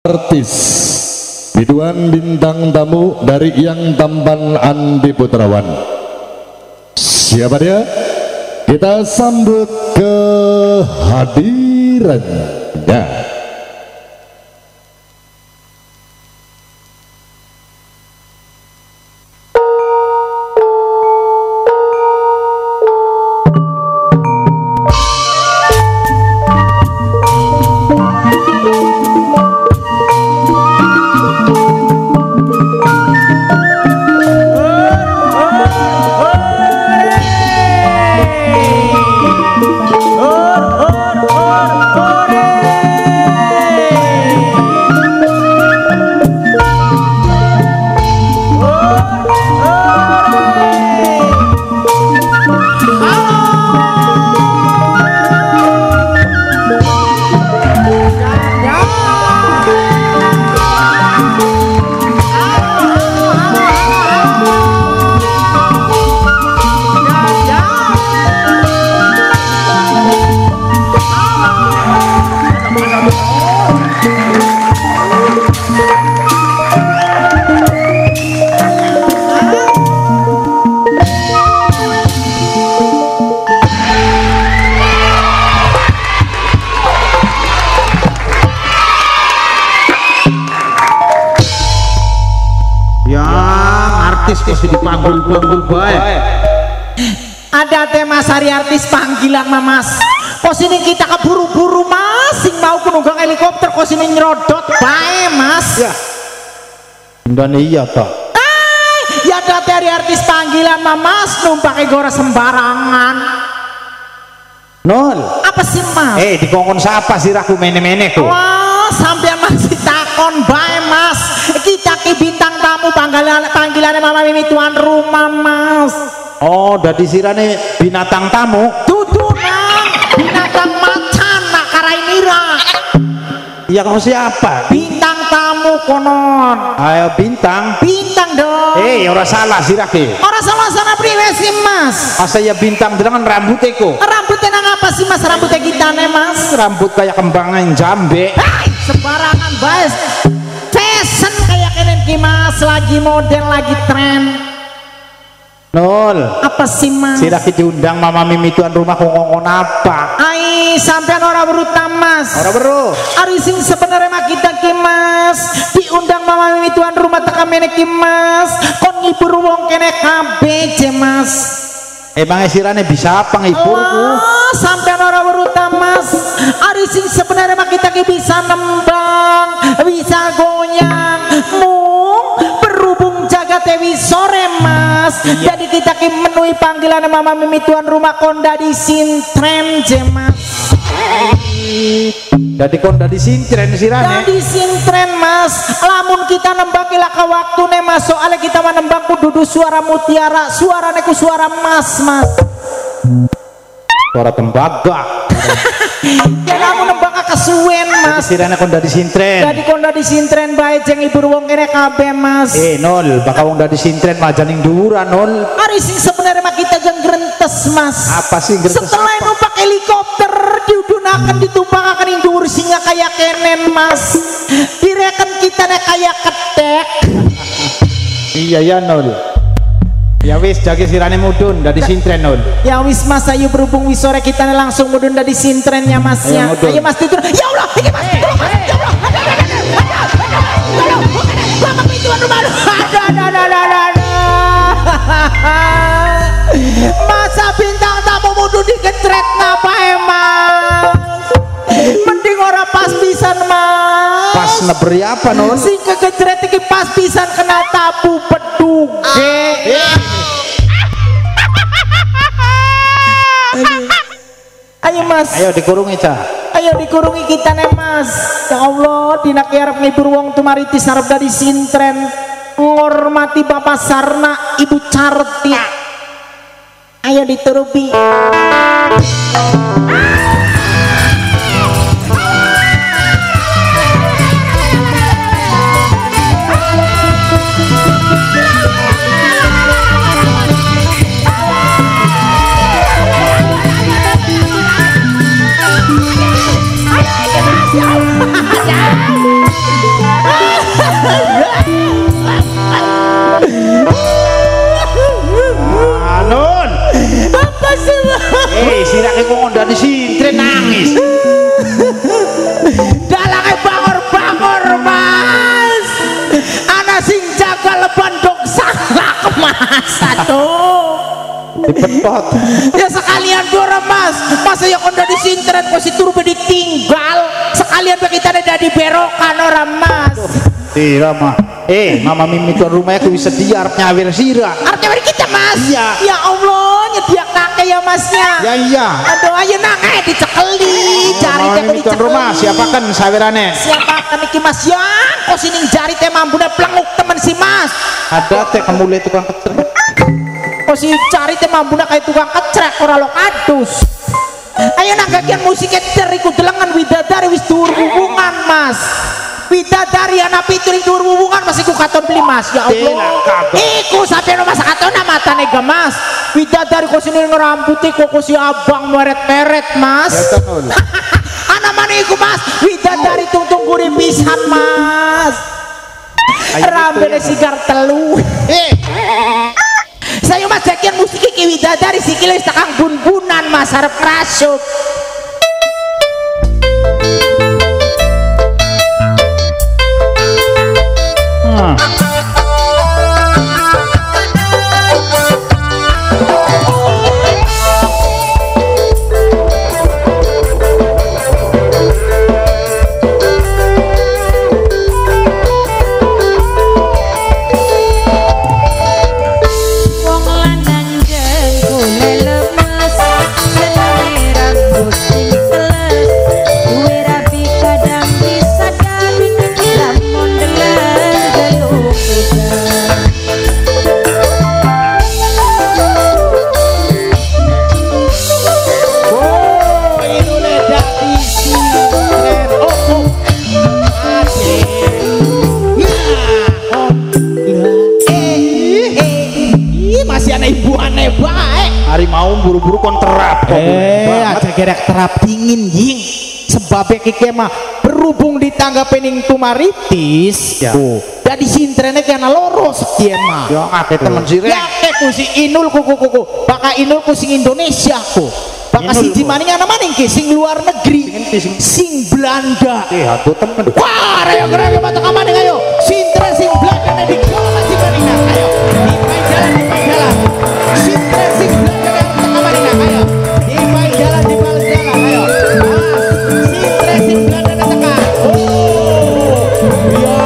artis biduan bintang tamu dari Yang Tampan Andi Putrawan. Siapa dia? Kita sambut kehadirannya. Masih dipanggul-panggul baik. Ada tema sari artis panggilan Mamas. Kos ini kita keburu-buru Mas, sing mau kununggang helikopter kos ini nyrodot bae Mas. Ya. Dan iya toh. Ya ada dari artis panggilan Mamas numpake gora sembarangan. Nol. Apa sih Mas? Dikongkon siapa sih raku mene-mene kok? Wah, sampean masih takon bae Mas. Kita ki bintang tamu panggilan Mama Mimi tuan rumah Mas. Oh, dadi sirane binatang tamu. Dudu nang binatang macan nak karai nira. Iya kamu siapa? Bintang tamu konon. Ayo bintang. Bintang dong. Ora salah sirake. Ora salah sana priwe sih Mas. Masa ya bintang dengan rambutnya kok. Rambutnya nang apa sih Mas? Rambutnya kita nih Mas. Rambut kayak kembangan jambe. Sembarangan guys. Fashion kayak kenen ki Mas, lagi model, lagi tren. Nol. Apa sih Mas? Sirake diundang Mama Mimi tuan rumah ngomong apa? Ai, sampean ora berutam Mas. Ora beru. Ari sing sebenarnya mah kita ki Mas, diundang Mama Mimi tuan rumah teka mene ki Mas. Kon ngibur wong kene kabeh je Mas. Emang sirane bisa apa nghiburku? Sampean ora berutam Mas. Ari sing sebenarnya mah kita ki bisa nembang, bisa goyang, mung berhubung jagat Dewi sore Mas. Jadi kita ki menuhi panggilan Mama Mimi tuan rumah konda di sintren je Mas. Jadi konda di sintren sirane. Jadi sintren Mas. Lamun kita nembang ilaka waktune Mas. Soalnya kita menembang kudu suara mutiara, suarane ku suara Mas Mas. Suara tembaga. Ya kamu nembang kesuwen Mas. Jadi sirane konda di sintren. Jadi konda di sintren bae jeng ibu wong kene kabeh Mas. Nol, bakal wong dari sintren majaning dhuwuran Nol. Ari sing sebenarnya mah kita jeng grentes Mas. Apa sih grentes? Setelah numpak helikopter diudunakan ditumpakaken ing dhuwur singa kayak kenen Mas. Direken kita nek kayak ketek. Iya ya Nol. Ya wis jage sirane mudun dari sintren Nol. Ya wis Mas, ayo berhubung wis sore kita langsung mudun dari sintrennya Mas ya. Ayo Mas tidur. Ya Allah, ini Mas. Ya Allah. Mama pintuan rumah. Masa bintang tamu mudun digecret napa emang? Mending ora pas pisan Mas. Pas neberi apa Nol? Sing kegecret iki pas pisan kena tabu peduge. Ayo Mas. Ayo dikurungi cah. Ayo dikurungi kita nih Mas. Ya Allah, dina arep ngibur wong tumariti sarep dari sintren. Ngormati Bapak Sarna, Ibu Carti. Ayo diturupi. betot. Ya sekalian dora mas, masa ya konda di sintren kok si turbe ditinggal. Sekalian kita ada di berokan orang mas. Tira mah. Mama Mimi tuan rumahnya aku bisa dia arep nyawir sira. Arep nyawir kita mas. Iya. Ya Allah nyediak kakek ya masnya. Ya iya. Aduh ayo nang dicekeli jari Mama teh Mimi tuan rumah siapakan sawirane? Siapakan iki mas yang kok sining jari teh mambune plenguk temen si mas. Ada teh kemule tukang kecrek. Kok si jari teh mambune kayak tukang kecrek ora lo kadus. Ayo nang gagian musiknya teriku delengan widadari wis dhuwur hubungan mas. Widadari anak pituring dhuwur hubungan masih ku katon beli mas ya Allah. Iku sampe no masa katon matane ge mas. Widadari kok sini ngeramputi kok si abang meret-meret mas. Anak mana iku mas? Widadari tungtung gurih pisan mas. Rambene sigar telu. Saya mas jakian musik iki widadari sikile takang bun-bunan mas arep ngrasuk. Mau buru-buru kon terap aja gerek terap dingin ying sebabnya kiki mah berhubung di tangga pening tumaritis ya jadi sintrennya kena loros dia mah ya ake temen sirek ya aku si Inul kuku baka Inul ku sing Indonesia ku baka si Jimaning anak maning ki sing luar negeri sing Belanda aduh temen wah raya-raya mata kamaning ayo sintren sing Belanda di kala Jimaning ayo di jalan sintren sing Belanda ayo di baik jalan di balas jalan ayo si tracing Belanda datang oh ya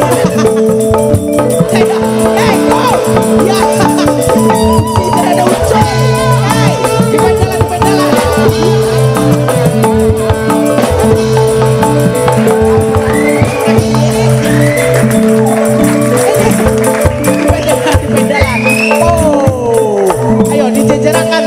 go ya si ada ucap di baik jalan oh ayo dijejerakan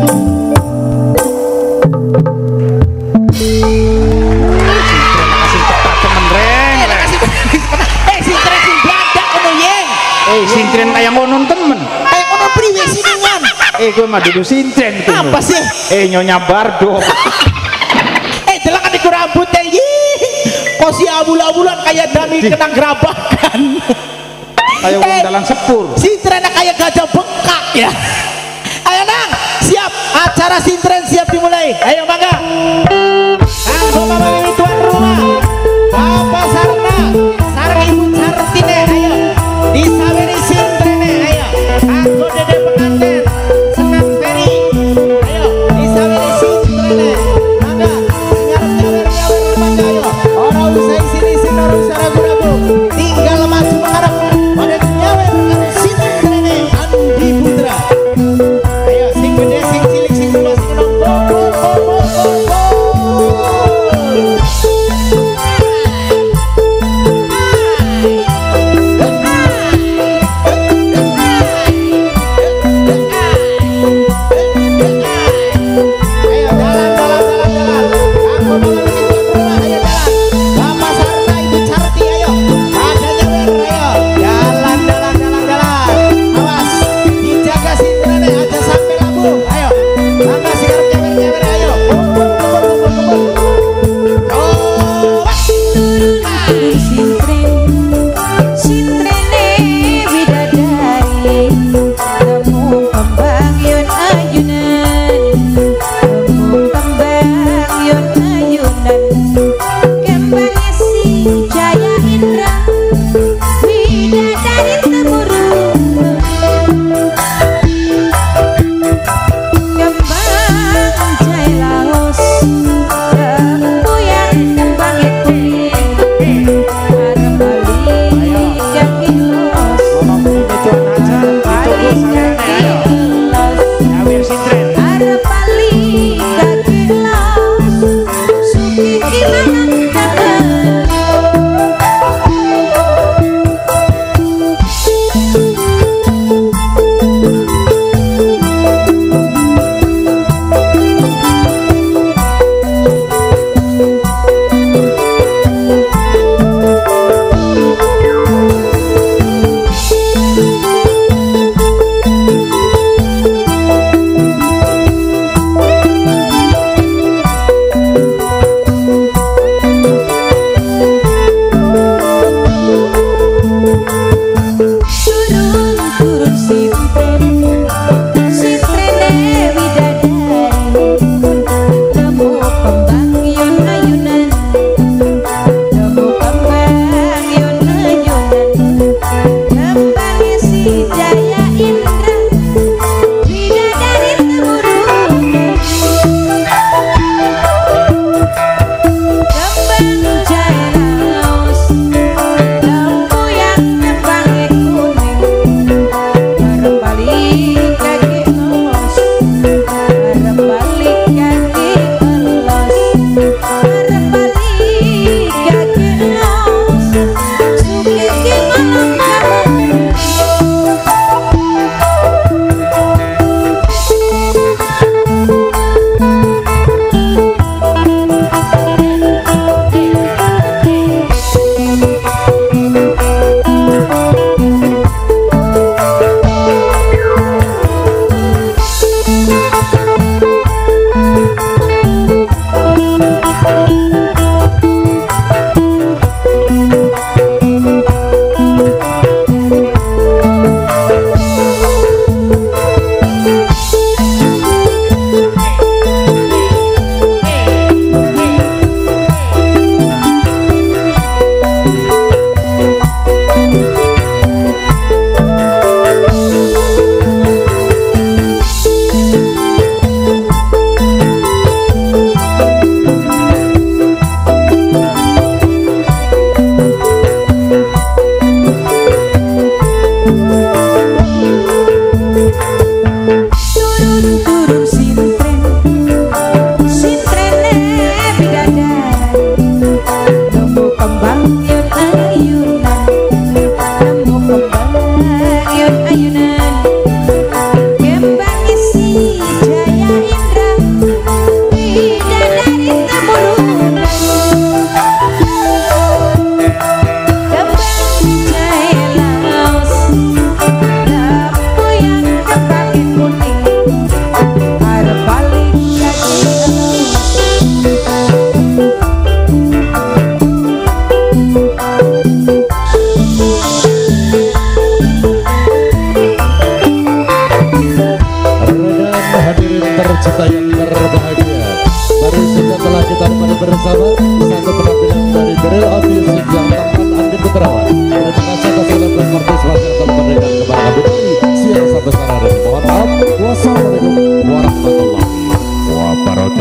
sintren kayak ngonon temen kayak ngonon priwe siningan gue mah duduk sintren tuh apa sih nyonya Bardo delakan iku rambutnya kok si abul-abulan kayak dami kenang gerabakan kayak wong dalam sepur sintren kayak gajah bengkak ya ayo nang siap acara sintren siap dimulai ayo mangga kanggo mama ini tuan rumah Bapak Sarna sareng Ibu Sartine ayo disaweri sintrene ayo aku dede pengantin senang Ferry ayo disaweri sintrene mangga nyawer mangga ayo orang usai sini orang usah ragu-ragu tinggal maju mengarep pada nyawer sintrene Andi Putra ayo sing gede sing cilik sing tua sing enom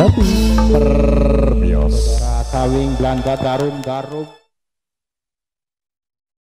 Tapi perbios Ratawing Belanda garum-garum